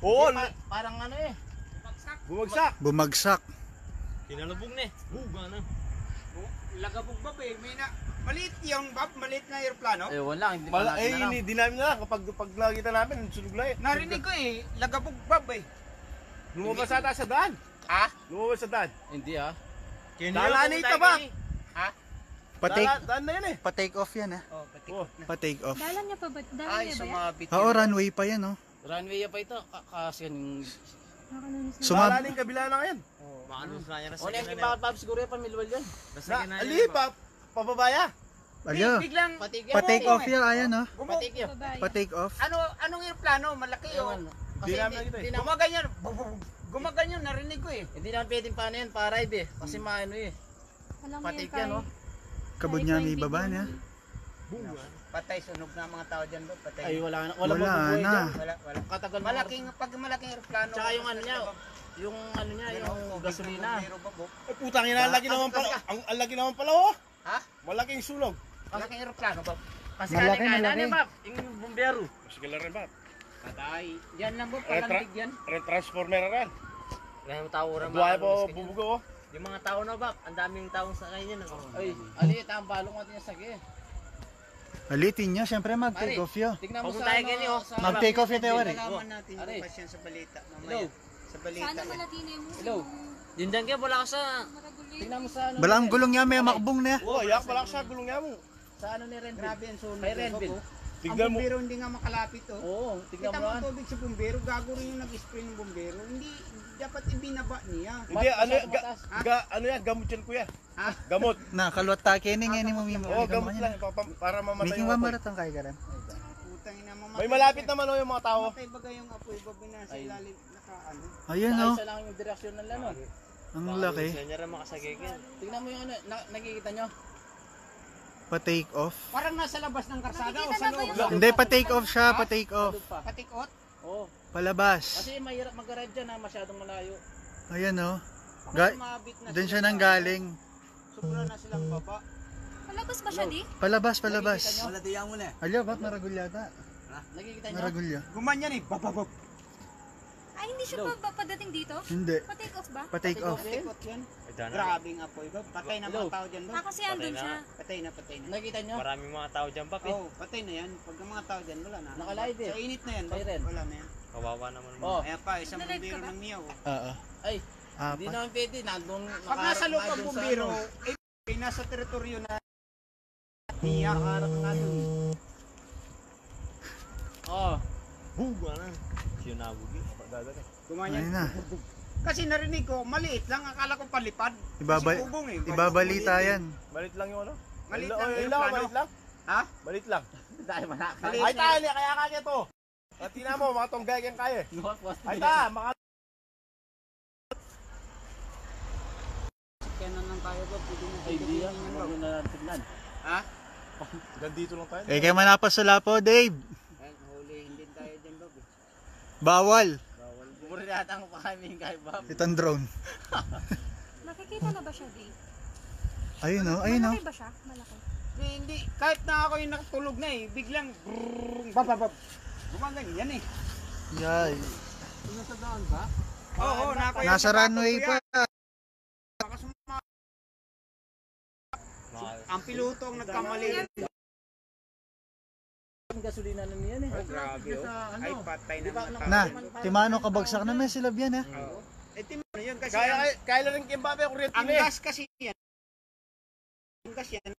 Oo, parang ano eh. bumagsak. Bumagsak. Kinalubog na eh. Buga na. Lagabog ba eh. May na, maliit yung bab, maliit na aeroplano. Ewan lang, hindi Hindi namin na kapag nakita namin, sunog na eh. Narinig ko eh, lagabog bab eh. Lumabas ata sa daan. Ha? Lumabas sa daan. Hindi ah. Dalaan ito ba? Ha? Daan na yan eh. Pa-take off yan Oh, patik. Oh. Pa-take off. Dalan niya pa ba? Dalan Ay, niya ba yan? sumabit. Oo, runway pa yan oh. Runway pa ito. Kasi yung... Dalaan yung kabila na yan. Maanong na yan. O na yung bakit Bob siguro yung pamilwal yan. Ali pa, pababaya. Ayo. Biglang Patig yan. Pa-take off yan, ayan oh. Patig yan. Pa-take off. anong aeroplano? Malaki Ewan. oh. Kasi Di namin nakita eh. hindi naman Gumaganyan. Gumaganyan, narinig ko eh. hindi naman pwedeng paano yan, pa-ride eh. Kasi maano eh. Patig yan oh. Kabod niya may baba niya. Patay, sunog na mga tao dyan ba? Patay. Ay wala na. Wala mabubuhay na. dyan. Wala. Katagal na. Pag malaking aeroplano. Tsaka yung ano niya, yung ano niya, yung gasolina. Ay putang ina, ang laki naman pala. Ang laki naman pala oh. Ha? Malaking sunog. Malaking aeroplano ba? Kasi Malaki, kaya malaki. na Bob, yung bumbero. Sige lang rin ba? Patay. Yan lang ba? Palantig yan. Transformer na rin. Kaya yung tao rin. Buhay po bubugo oh. Yung mga tao na Bob, ang daming taong sa kanya. Ay, aliit ang balong natin yung sagi. Alitin niya, syempre mag-take off yun. Tignan mo Huwag sa tayo ano, ganyan, oh. sa- Mag-take off yun, Teori. Nalaman natin Are. bukas yan sa balita. Hello. Mamaya. Sa balita. Sana malatinin mo. Hello. Yun dyan kaya wala ka sa... Tignan mo sa ano. Bala ang gulong niya, may makbong niya. Oh, yak pala sa gulong niya mo. Sa ano ni Renville. Grabe ang sunog. Kay Renville. Tignan Ang mo. bumbero hindi nga makalapit oh. Oo, tignan Kita mo mo yan. ang tubig sa bumbero, gago rin yung nag-spray ng bumbero. Hindi, dapat ibinaba niya. Hindi, ano yan, Mataas. ano yan, gamot yan kuya. Ha? Gamot. Na, kalwat take ni nga ni mo mimo. Oo, gamot lang. Para mamatay Making yung apoy. mamaratang kay garan. Putang ina mo. May malapit naman oh yung mga tao. Matay baga yung apoy, babi na sa ilalim, nakaano. Ayun Saka oh. isa lang yung direksyon ng lanon. Ang laki. Siya niya rin makasagigil. Tignan mo yung ano, nakikita nyo? Pa-take off. Parang nasa labas ng karsada o Nakikita sa na ba loob. yung- Hindi, pa-take off siya, pa-take off. Tulog pa. Patikot? Oo. Palabas. Kasi mahirap mag-arrive dyan ha, masyadong malayo. Ayan oh. Baka sumabit na Doon sila siya nang sa- galing. Sobra na silang baba. Palabas ba siya di? Palabas, palabas. Nakikita nyo? Wala diyan mo na. Alyo, bak naragul yata. Nakikita nyo? Naragulya. Gumanyan eh, bababab. Ay, hindi siya pa padating dito? Hindi. Pa-take off ba? Pa-take off. Patikot yan. Ay, dyan na. Grabing apoy ba? Patay na Hello. mga tao dyan ba? Ah, kasi andun Patay na. siya. Patay na. Nakikita nyo? Maraming mga tao dyan Bob eh. Oh, patay na yan. Pag ang mga tao dyan, wala na. Nakalive eh. Sa init na yan, ba? Siren. Wala na yan. Kawawa naman mo. Oh, Kaya pa, isang Nalive bumbiro ka ba? ng Miyaw. Oo. ay, hindi Apat. naman pwede. Nandun, Pag nasa loob ang nandun sa bumbiro, ano. eh, nasa teritoryo na Miya, harap nga doon. Oo. Buga na. Siya nabugi. Ayun Gumanyan. na. Kasi narinig ko, maliit lang. Akala ko palipad. Ibaba- Kasi bubong eh. Ibabalita yan. Malit lang yung ano? Maliit Ay, lang ay, yung lang, plano. malit lang. Ha? Malit lang. Dahil malaki. Maliit Ay, lang. tali, kaya kaya to. At tingnan mo, mga tonggay kang kaya. Ay, ta, mga Kanan lang tayo ba? Pwede mo Ay, di yan. Huwag nyo na tignan. Ha? Gandito lang tayo. Eh, kaya manapasula po, Dave. Ay, hulihin din tayo dyan, Bob. Bawal. Bumuri natin ang pakamin kay Bob. Itong drone. Nakikita na ba siya di? Ayun oh, ayun oh. Malaki ba siya? Malaki. Hindi, kahit na ako yung nakatulog na eh, biglang bababab. Gumaganyan eh. Yay. Nasa daan ba? Oo, Nasa runway pa. Ang piloto ang nagkamali. Ang gasolina na niyan eh. Oh, grabe oh. Ay, patay na mga tao. Na, timano kabagsak na may silab yan eh. Oo. Eh, timano yun kasi Kaya rin Kimbabe, kuryente ang na eh. gas kasi yan. Ang gas yan.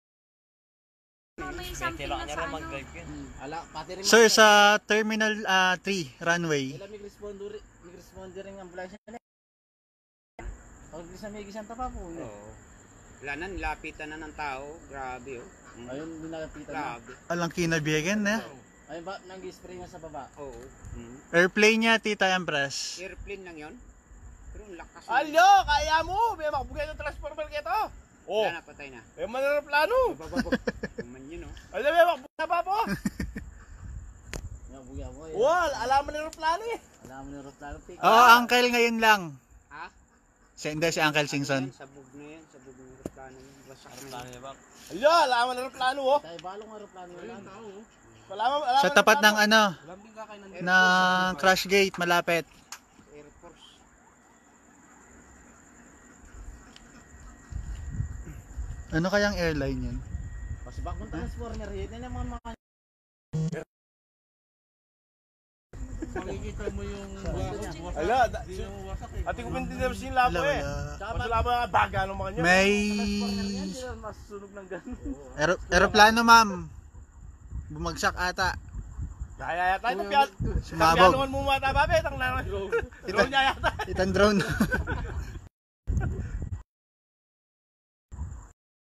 May something Kailangan na niya sa rin ano. mag-drive yun. Ala, pati rin. Sir, sa Terminal 3 runway. Sila mig-responder rin ang ambulansya na. Pag di sa may gisang tapa po. Oo. Wala na, nilapitan na ng tao. Grabe oh. Ayun, hindi nakapita na. Grabe. Alang kinabigan eh. Ayun ba, nang-spray nga sa baba. Oo. Airplane niya, Tita Empress. Airplane lang yon. Pero ang lakas. Alyo, kaya mo. May makabugay ng transformer kito. Oh, Wala na, patay na. may mananaplano. Bababab. Kuman yun oh. Alam, may makabugay na pa po. Yung buya mo. Wal, alam mo ng plano eh. Alam mo yung rotlaro pick. Oo, Uncle ngayon lang. Ha? Hindi, si Uncle Singson. Sabog na yan. Sabog na yung aeroplano yun. Wasak na Plano niya Bob. Alyo, alam mo ng plano oh. Tayo balong aeroplano yun. Alam Sa tapat ng ano, ng crash gate malapit. Air Force. Ano kayang airline yun? Mas bagong transformer yun. Yan ang mga Makikita mo yung Ala, ati ko pinti na sin labo Wala, eh. wala. Mas labo nga baga ng mga niya. May masusunog ng ganun. eroplano ma'am. Bumagsak ata. Kaya yata ito piyat. Sumabog. Piyanuhan mo mata babe, tang na. Drone niya yata. Itang drone.